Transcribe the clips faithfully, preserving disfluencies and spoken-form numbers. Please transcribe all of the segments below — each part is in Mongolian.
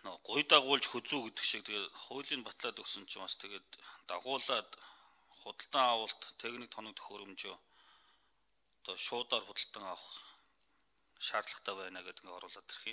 гуй дагуулж хөзүү гэдэг шиг тэгээд хуулийн батлаад өгсөн чинь бас тэгээд дагуулад худалдан авалт техник тоног төхөөрөмжөө одоо шуудаар худалдан авах шаардлагатай байна гэдэг нь оруулаад ирхий.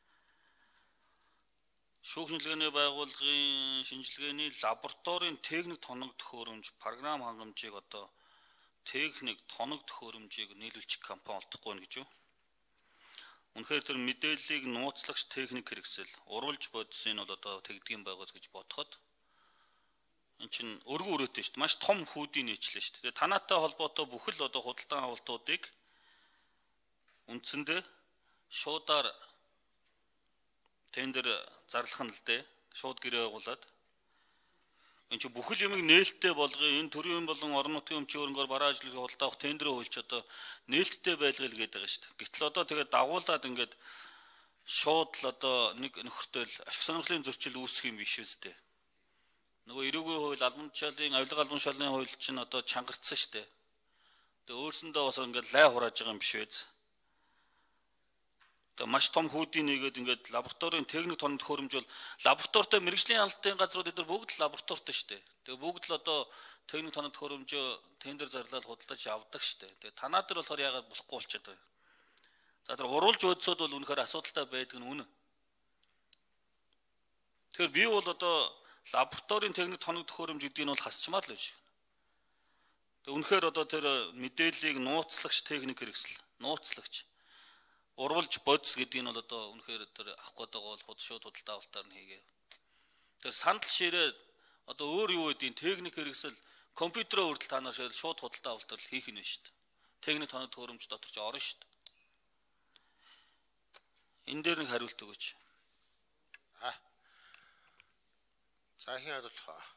Шүүх шинжилгээний байгууллагын шинжилгээний лабораторийн техник тоног төхөөрөмж програм хангамжийг одоо техник тоног төхөөрөмжийг нийлүүлчих компани олдохгүй нэ гэж юу? Үнэхээр тэр мэдээллийг нууцлагч техник хэрэгсэл уруулж бодсон нь бол одоо тэгдгийн байгаас гэж бодоход эн чинь өргөн өрөөтэй шүү дээ. Маш том хүүдийн нийтлэн шүү дээ. Танаатай холбоотой бүхэл одоо худалдан авалтуудыг үндсэндээ шуудаар тендер зарлах нь л дээ. Шууд гэрээ байгуулад энэ чинь бүхэл юмыг нээлттэй болгоё. Энэ төрийн болон орон нутгийн өмчийн хөрөнгөөр бараа ажлыг худалдаа авах тендерөө хуульч одоо нээлттэй байлгал гэдэг байгаа шүү дээ. Гэтэл одоо тэгээд дагуулад ингээд шууд л одоо нэг нөхөртөл ашиг сонирхлын зөрчил үүсэх юм биш үстэй. Нөгөө эрүүгийн хууль, албан тушаалын, авилга албан тушаалын хууль чинь одоо чангарцсан шүү дээ. Тэгээ өөрсөндөө бас ингээд лай хурааж байгаа юм биш үү? Тэгээ маш том хүүдийн нэгээд ингээд лабораторийн техник тоног төхөөрөмж бол лабораторитой мэрэгжлийн хяналтын газрууд эдгээр бүгд л лабораторитой шүү дээ. Тэгээ бүгд л одоо техник тоног төхөөрөмжөө тендер зарлал худалдаж авдаг шүү дээ. Тэгээ танаа дээр болохоор яагаад болохгүй болчиход байна. За тэр уруулж өдсөд бол үнэхээр асуудалтай байдаг нь үнэ. Тэгэхээр би бол одоо лабораторийн техник тоног төхөөрөмж гэдэг нь бол хасчмаар л биш. Тэгээ үнэхээр одоо тэр мэдээллийг нууцлагч техник хэрэгсэл, нууцлагч уруулж бодис гэдэг нь бол одоо үнэхээр тэр авах гэдэг бол худ шууд худалдаа авалтаар нь хийгээ. Тэр сандал ширээ одоо өөр юу гэдэг нь техник хэрэгсэл компьютероо хүртэл та нар шууд худалдаа авалтаар л хийх нь шүү дээ. Техник тоног төхөөрөмж дотор ч орно шүү дээ. Энэ дээр нэг хариулт өгөөч. Аа. За хин хариулах аа.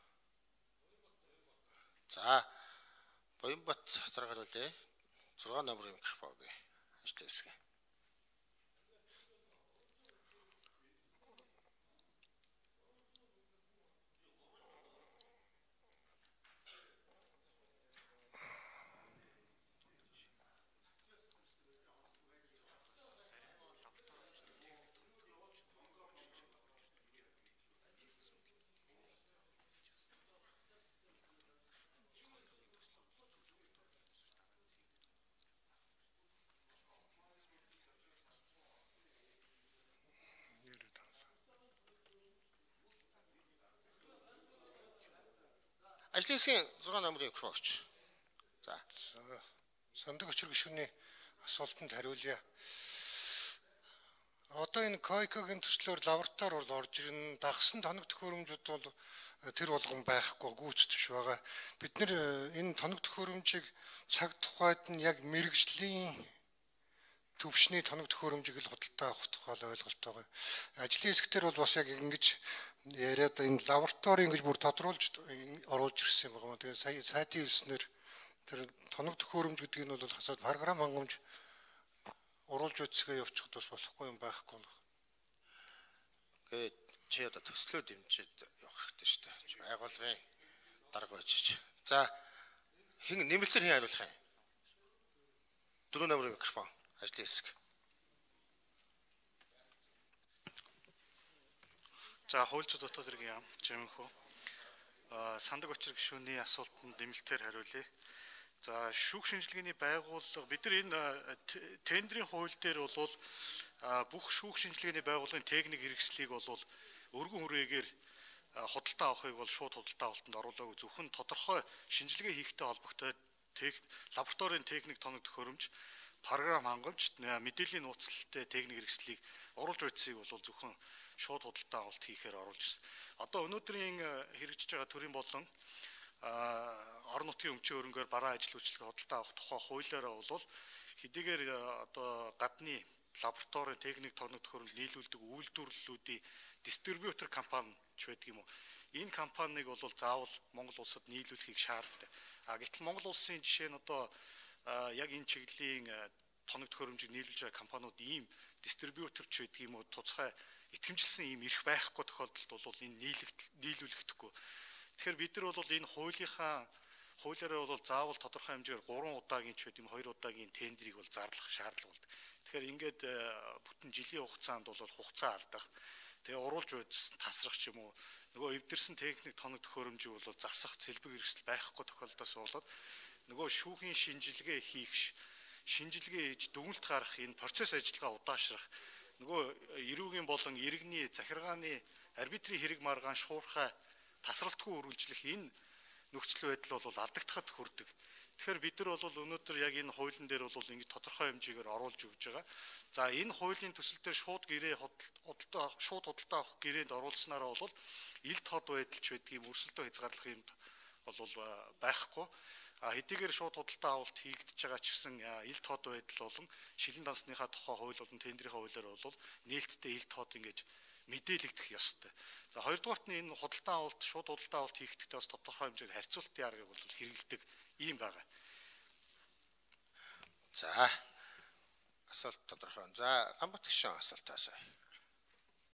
За Боёнбат дараагаар үлээ. зургаан номерын микрофон гээ. Ажил хэсэг. Ажлын хэсгийн зургаан номерын микрофон өгч. За. Сандаг өчир гишүүний асуултанд хариулъя. Одоо энэ койкогийн төслөөр лаборатори бол орж ирнэ. Дагсан тоног төхөөрөмжүүд бол тэр болгон байхгүй гүйцэтгэж байгаа. Бид нэр энэ тоног төхөөрөмжийг цаг тухайд нь яг мэрэгжлийн төвшний тоног төхөөрөмжийг л худалдаа авах тухай ойлголт байгаа. Ажлын хэсгээр бол бас яг ингэж яриад энэ лаборатори ингэж бүр тодруулж оруулж ирсэн юм байна. Тэгээ сая сайтын хэлснээр тэр тоног төхөөрөмж гэдэг нь бол хасаад програм хангамж уруулж үтсгээ явуучихд бас болохгүй юм байхгүй нь. Тэгээд чи одоо төслөө дэмжиж явах хэрэгтэй шүү дээ. Байгуулгын дарга очиж. За хин нэмэлтээр хин хариулах юм. Дөрөв номерын микрофон. Ажлын хэсэг. За хуульч дотоод хэргийн яам жимхүү. Сандаг өчир гишүүний асуултанд нэмэлтээр хариулъя. За шүүх шинжилгээний байгууллага бид нар энэ тендерийн хууль дээр бол бүх шүүх шинжилгээний байгууллагын техник хэрэгслийг бол өргөн хүрээгээр худалдаа авахыг бол шууд худалдаа авалтанд оруулаагүй зөвхөн тодорхой шинжилгээ хийхтэй холбогдоод лабораторийн техник тоног төхөөрөмж програм хангамж мэдээллийн нууцлалтай техник хэрэгслийг оруулж байцсыг бол зөвхөн шууд худалдаа авалт хийхээр оруулж ирсэн. Одоо өнөөдрийн хэрэгжиж байгаа төрийн болон орон нутгийн өмчийн хөрөнгөөр бараа ажил үйлчлэгээ худалдаа авах тухай хуулиараа бол хэдийгээр одоо гадны лабораторийн техник тоног төхөөрөмж нийлүүлдэг үйлдвэрлэлүүдийн дистрибьютор компани ч байдаг юм уу. Энэ компанийг бол заавал Монгол улсад нийлүүлэхийг шаарддаг. А гэтэл Монгол улсын жишээ нь одоо яг энэ чиглэлийн тоног төхөөрөмжийг нийлүүлж байгаа компаниуд ийм дистрибьютор ч байдаг юм уу, туцхай итгэмжилсэн ийм эрх байхгүй тохиолдолд бол энэ нийлүүлэгдэхгүй. Тэгэхээр бид нар бол энэ хуулийнхаа хуулиараа бол заавал тодорхой хэмжээгээр гурван удаагийн ч байт юм хоёр удаагийн тендерийг бол зарлах шаардлага болдог. Тэгэхээр ингээд бүтэн жилийн хугацаанд бол хугацаа алдах. Тэгээ уруулж байдсан тасрах ч юм уу нөгөө эвдэрсэн техник тоног төхөөрөмжийг бол засах цэлбэг хэрэгсэл байхгүй тохиолдолоос болоод нөгөө шүүхийн шинжилгээ хийх шинжилгээ хийж дүгнэлт гарах энэ процесс ажиллагаа удаашрах нөгөө эрүүгийн болон иргэний захиргааны арбитрийн хэрэг маргаан шуурхай тасралтгүй үргэлжлэх энэ нөхцөл байдал бол алдагдахад хүрдэг. Тэгэхээр бид нар бол өнөөдөр яг энэ хуулийн дээр бол ингэ тодорхой хэмжээгээр оруулж өгж байгаа. За энэ хуулийн төсөл дээр шууд гэрээ худалдаа шууд худалдаа авах гэрээнд оруулснараа бол ил тод байдалч байдгийг өрсөлдөө хязгаарлах юм бол байхгүй. А хэдийгээр шууд худалдаа авалт хийгдэж байгаа ч гэсэн ил тод байдал болон шилэн дансныхаа тухай хууль болон тендерийн хуулиар бол нээлттэй ил тод ингэж мэдээлэгдэх ёстой. За хоёрдугаарт нь энэ худалдаа авалт шууд худалдаа авалт хийгдэхдээ бас тодорхой хэмжээгээр харьцуултын аргыг бол хэрэгэлдэг ийм байгаа. За асуулт тодорхой. За Гамбат гишүүн асуултаасаа.